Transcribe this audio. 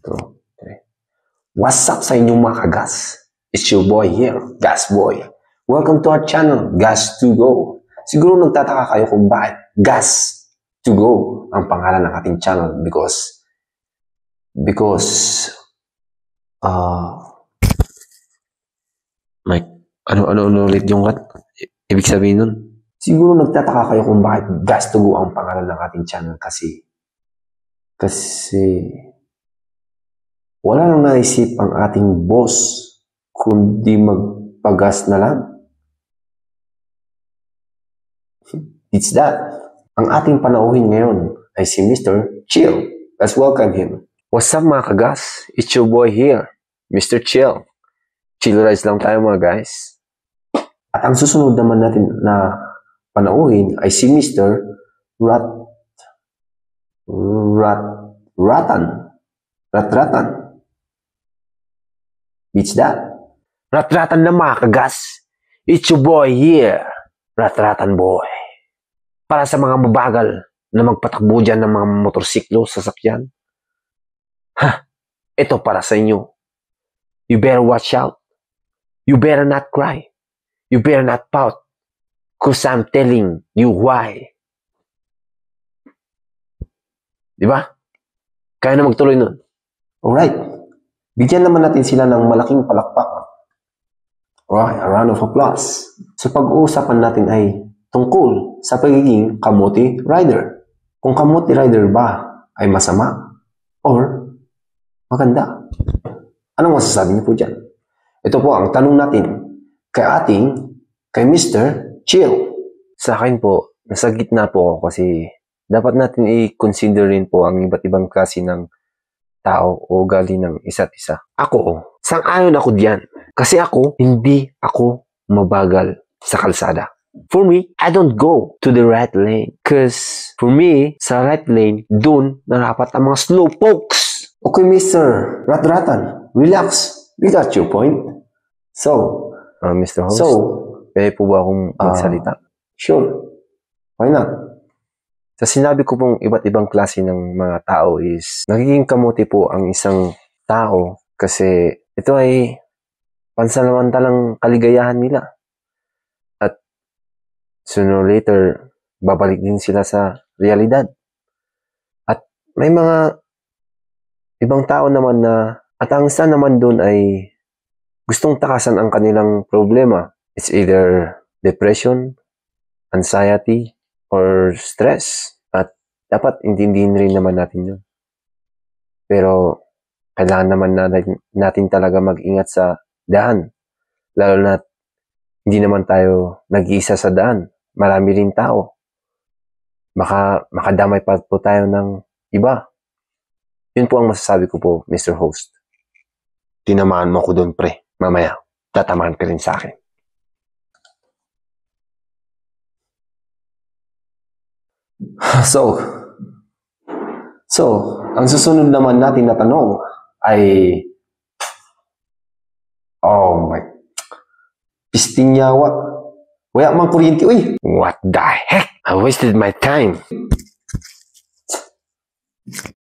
2, 3. What's up sa inyong mga kagas? It's your boy here, Gas Boy. Welcome to our channel, Gas to Go. Siguro nagtataka kayo kung bakit Gas to Go ang pangalan ng ating channel because ano ulit yung ibig sabihin nun? Siguro nagtataka kayo kung bakit Gas to Go ang pangalan ng ating channel kasi wala nang naisip ang ating boss kundi magpagas na lang. It's that. Ang ating panauhin ngayon ay si Mr. Chill. Let's welcome him. What's up mga kagas? It's your boy here, Mr. Chill. Chill rides lang tayo mga guys. At ang susunod naman natin na panauhin ay si Mr. Ratratan. It's that. Ratratan na mga kagas. It's your boy here, Ratratan boy. Para sa mga mabagal na magpatakbo dyan ng mga motorsiklo, sasakyan. Ito para sa inyo. You better watch out. You better not cry. You better not pout. Cause I'm telling you why. Diba? Kaya na magtuloy nun. Alright. Bigyan naman natin sila ng malaking palakpak. Alright, a round of applause. So pag-uusapan natin ay tungkol sa pagiging kamote rider. Kung kamote rider ba ay masama or maganda? Anong masasabi niyo po dyan? Ito po ang tanong natin kay Mr. Chill. Sa akin po, nasa gitna po ako kasi dapat natin i-consider rin po ang iba't ibang klase ng tao o ugali ng isa't isa. Ako, sang-ayon ako diyan. Kasi ako, hindi ako mabagal sa kalsada. For me, I don't go to the right lane. Because for me, sa right lane, dun narapat ang mga slow pokes. Okay, Mr. Ratratan, relax. We got your point. So, Mr. Host, pwede po ba akong magsalita? Sure. Why not? Sa sinabi ko pong iba't ibang klase ng mga tao is nagiging kamote po ang isang tao kasi ito ay pansamantalang kaligayahan nila. At sooner or later, babalik din sila sa realidad. At may mga ibang tao naman na at ang isa naman doon ay gustong takasan ang kanilang problema. It's either depression, anxiety, or stress. At dapat intindihin rin naman natin yun. Pero kailangan naman natin talaga mag-ingat sa daan. Lalo na hindi naman tayo nag-iisa sa daan. Marami rin tao. Baka makadamay pa po tayo ng iba. Yun po ang masasabi ko po, Mr. Host. Tinamaan mo ko doon, pre. Mamaya, tatamaan ka rin sa akin. So, ang susunod naman natin na tanong ay pistinyawa. Wala mang kuryente, uy! What the heck? I wasted my time.